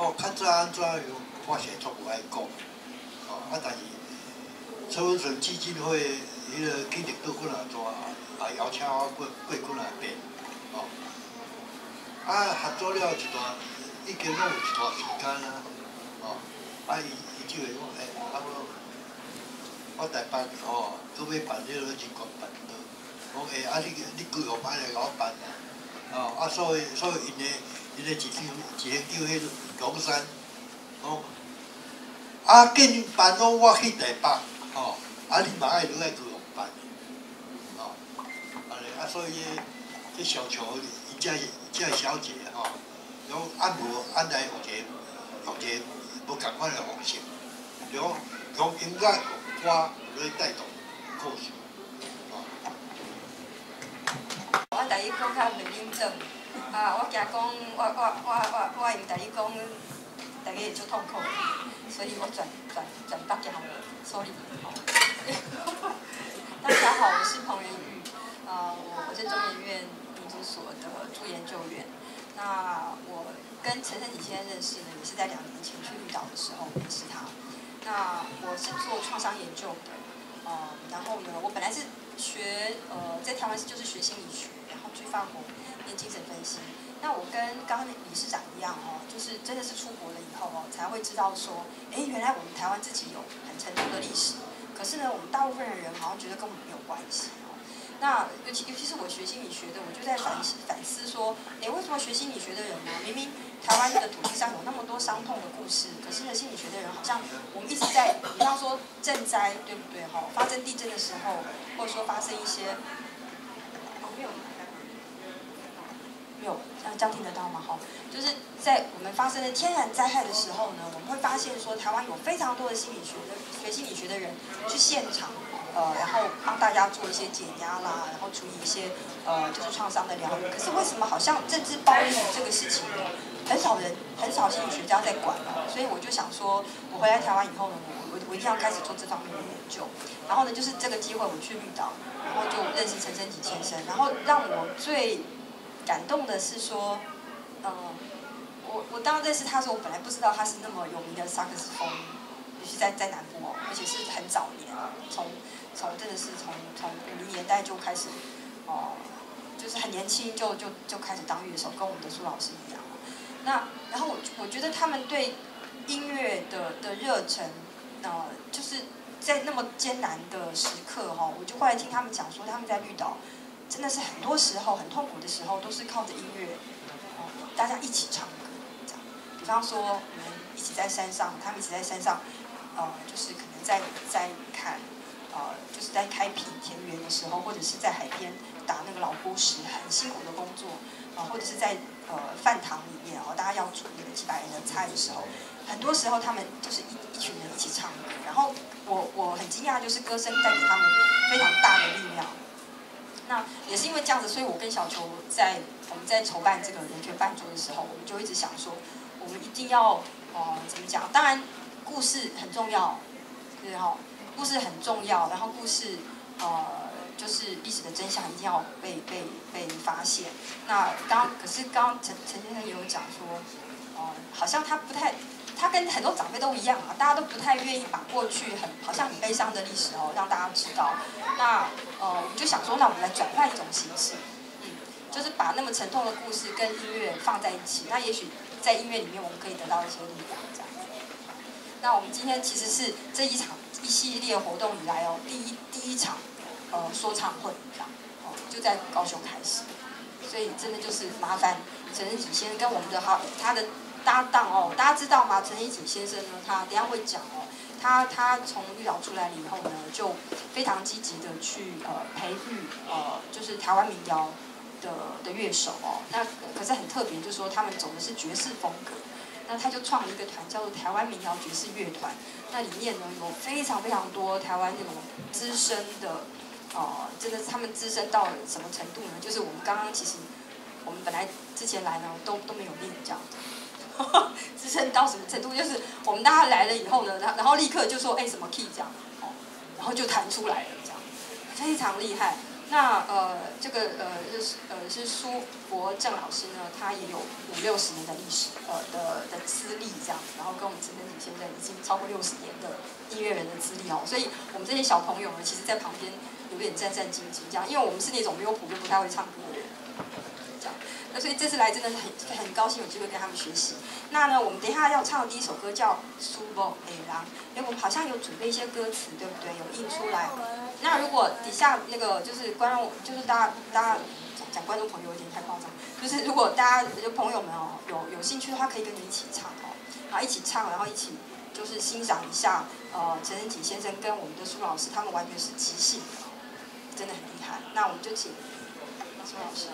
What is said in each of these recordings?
哦，较早安怎样，我是足无爱讲。哦，但是陈文顺基金会迄个去领导几啊怎也邀请我过几啊遍。哦，合作了一段，已经拢有一段时间啊。哦，伊就会讲，我台北吼，搁要办迄个人权办桌，讲你几号摆来甲我办啊？哦，所以因的一行叫迄龙山，见办拢我去台北，吼，你嘛爱落来几号办？哦，安尼所以这小乔伊这小姐吼，讲无来有一个无共款的方式，就讲用音乐、歌来带动故事。 我台语讲较袂认真，我惊讲我用台语讲，大家会足痛苦，所以我转北京，sorry。大家好，我是彭元玉，我是中研院民族所的助研究员。那我跟陈胜己先生认识呢，也是在2年前去绿岛的时候认识他。那我是做创伤研究的，然后呢，我本来是在台湾就是学心理学，然后去法国念精神分析。那我跟刚刚理事长一样就是真的是出国了以后才会知道说，原来我们台湾自己有很沉重的历史，可是呢，我们大部分的人好像觉得跟我们没有关系那尤其是我学心理学的，我就在反思说，为什么学心理学的人呢，明明台湾的土地上有那么多伤痛的故事，可是呢，心理学的人好像我们一直在，比方说震灾，对不对发生地震的时候，或者说发生一些，没有，这样听得到吗？就是在我们发生的天然灾害的时候呢，我们会发现说，台湾有非常多的学心理学的人去现场。然后帮大家做一些减压啦，然后处理一些就是创伤的疗愈。可是为什么好像政治暴力这个事情呢，很少心理学家在管所以我就想说，我回来台湾以后呢，我一定要开始做这方面的研究。然后呢，就是这个机会我去绿岛，然后就认识陈胜己先生。然后让我最感动的是说，我当认识他的时候，我本来不知道他是那么有名的萨克斯风，尤其在南部而且是很早年真的是从50年代就开始，就是很年轻就开始当乐手，跟我们的苏老师一样。然后我觉得他们对音乐的热忱，就是在那么艰难的时刻我就后来听他们讲说，他们在绿岛真的是很多时候很痛苦的时候，都是靠着音乐，大家一起唱歌这样。比方说我们一起在山上，他们一起在山上，就是可能在看。就是在开辟田园的时候，或者是在海边打那个老锅石，很辛苦的工作或者是在饭堂里面大家要煮那个几百人的菜的时候，很多时候他们就是一群人一起唱歌，然后我很惊讶，就是歌声带给他们非常大的力量。那也是因为这样子，所以我跟小球我们在筹办这个人权办桌的时候，我们就一直想说，我们一定要怎么讲？当然故事很重要，对故事很重要，然后故事就是历史的真相一定要被发现。那可是刚陈先生也有讲说，好像他跟很多长辈都一样大家都不太愿意把过去好像很悲伤的历史让大家知道。那我们就想说，那我们来转换一种形式，就是把那么沉痛的故事跟音乐放在一起。那也许在音乐里面我们可以得到一些力量，这样。那我们今天其实是这一系列活动以来第一场说唱会这样就在高雄开始，所以真的就是麻烦陈胜己先生跟我们的他的搭档大家知道吗？陈胜己先生呢，他等一下会讲他从绿岛出来了以后呢，就非常积极的去培育就是台湾民谣的乐手那可是很特别，就是说他们走的是爵士风格。那他就创了一个团，叫做台湾民谣爵士乐团。那里面呢有非常多台湾那种资深的，真的是他们资深到什么程度呢？就是我们刚刚其实我们本来之前来呢都没有练这样子，资深到什么程度？就是我们大家来了以后呢，然后立刻就说什么 key 这样，然后就弹出来了这样，非常厉害。 那这个是苏博正老师呢，他也有50-60年的历史的资历这样，然后跟我们陈登锦先生已经超过60年的音乐人的资历哦，所以我们这些小朋友呢，其实在旁边有点战战兢兢这样，因为我们是那种没有谱又不太会唱歌的人，这样。那所以这次来真的很高兴有机会跟他们学习。那呢，我们等一下要唱的第一首歌叫《苏博诶郎》，我们好像有准备一些歌词，对不对？有印出来。那如果底下那个就是观众，就是大家讲观众朋友有点太夸张，就是如果大家就朋友们哦有兴趣的话，可以跟你一起唱哦，然后一起唱，然后一起就是欣赏一下陈登锦先生跟我们的苏老师，他们完全是即兴的，真的很厉害。那我们就请苏老师啊。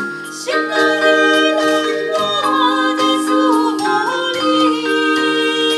心内的人，我的苏茉莉。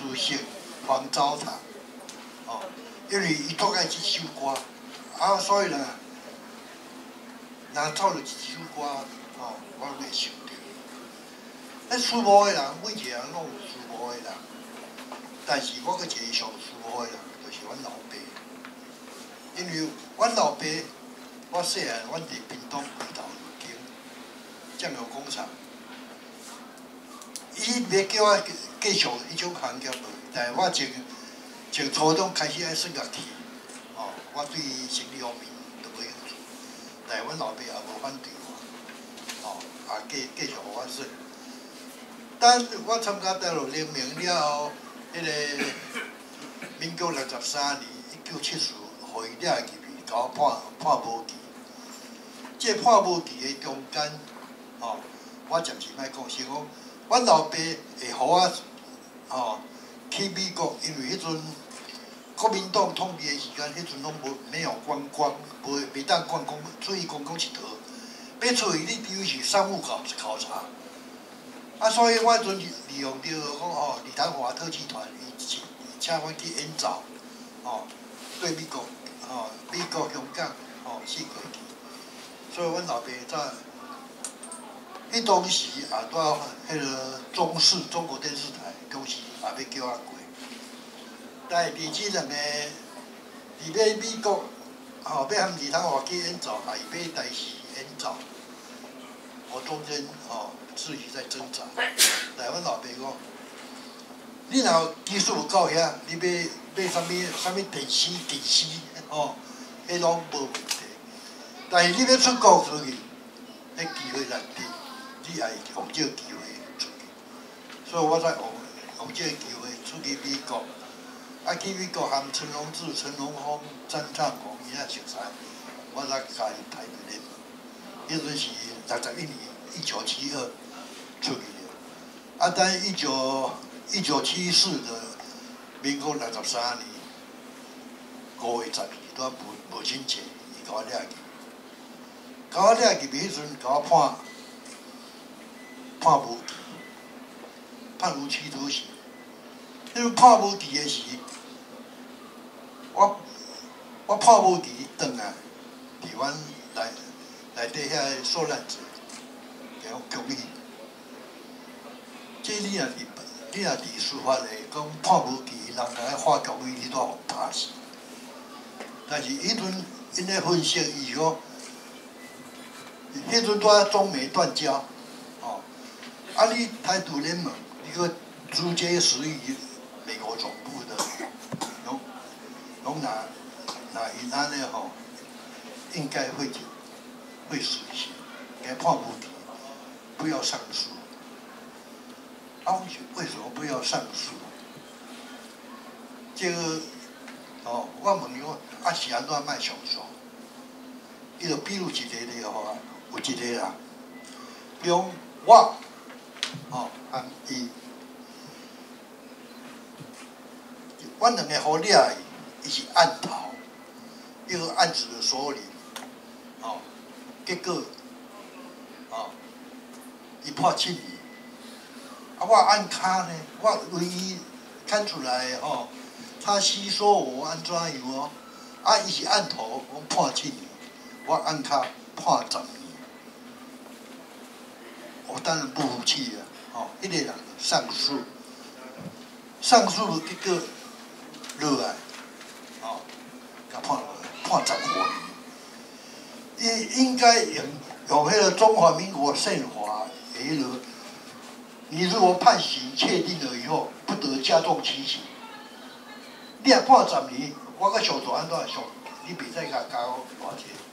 思性黄糟蹋，哦，因为伊都爱一首歌，啊，所以呢，若走着一首歌，哦，我袂想着。咱思无的人，每一个人拢有思无的人，但是我阁一个上思无的人，就是阮老爸，因为阮老爸，我细汉阮伫屏东龟头经酱油工厂。 伊袂叫我继续迄种行业落，但是我从初中开始爱算乐器，哦，我对生理方面都无兴趣，但是阮老爸也无反对我，哦，也继续互我算。等我参加大陆联盟了后，迄个民国63年1970，互伊掠入去，甲我判无期。这判无期的中间，哦，我暂时莫讲，是讲。 阮老爸会互我吼去美国，因为迄阵国民党统治的时间，迄阵拢没有观光，袂当观光出去观光佚佗。要出去，你除非是商务考察。啊，所以我迄阵利用着讲吼，李唐华特技团，伊请我去演奏，吼，对美国，吼，美国香港，吼，四国去。所以阮老爸早。 迄当时也在迄个中国电视台，当时也要叫我过。但是伫即两个，伫要美国，吼、要和李唐华去演奏，也是要台视演奏。我中间自己在挣扎。但阮老爸讲，你若技术有够遐，你买啥物电视，吼，迄拢无问题。但是你要出国出去，迄机会难得。 你也用这个机会出去，所以我才用这个机会出去美国。啊，去美国和陈荣志、陈荣峰、张灿宏伊遐熟悉，我才加入台北联盟。迄阵是61年1972出去的。啊，等1974的民国63年5月12日，拄母亲节，伊甲我掠去，迄阵甲我判无期，判无期徒刑。迄阵判无期的时，我判无期转来，伫阮内底遐受难者，叫局里。即你若伫司法的讲判无期，人甲迄法局里你都互打死。但是迄阵因咧分析伊讲，迄阵拄中美断交。 啊！你台独联盟一个直接属于美国总部的，拢拿伊安尼吼，应该会实行，给判无期，不要上诉。啊，为什么不要上诉？这个我问伊讲，啊是安怎卖上诉？伊就比如一个咧吼，有一个人，比如我。 和伊，阮两个互掠伊是暗逃，一个案子的首领，结果，伊判7年，啊，我按卡呢，我唯一看出来他吸收我安怎样啊，伊是暗头，我判7年，我按卡判10年。 我当然不服气啊！迄个人上诉，结果落来，甲判15年。应该用迄个中华民国宪法的迄个，你如果判刑确定了以后，不得加重其刑。你若判10年，我阁上诉安怎上？你袂使甲加我偌济。